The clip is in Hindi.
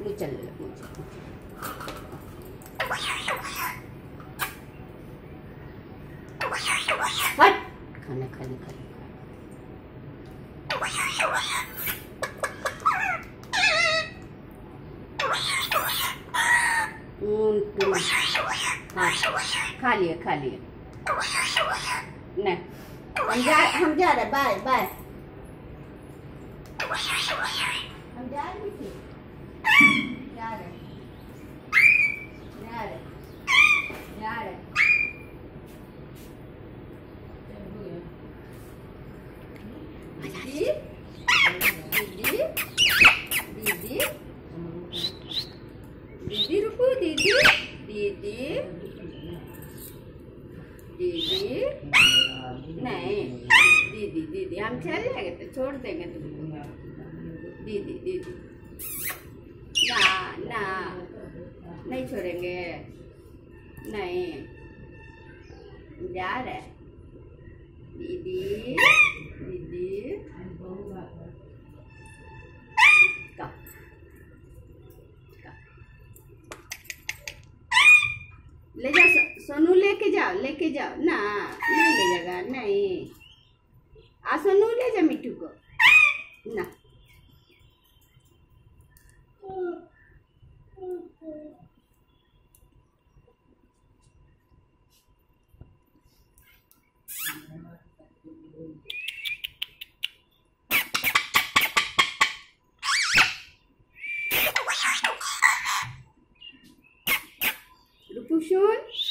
चल हट खाना खाने खा लिए नहीं हम जा रहे बाय बाय हम जा रहे थे जा रहे दीदी रुको दीदी नहीं दीदी हम चल जाएंगे तो छोड़ देंगे तुमको दीदी ना नहीं छोड़ेंगे नहीं जा रहे दीदी ले जाओ सोनू लेके जाओ ना नहीं ले जाएगा नहीं आ सोनू ले जा मिट्टू को ना रुपू सुन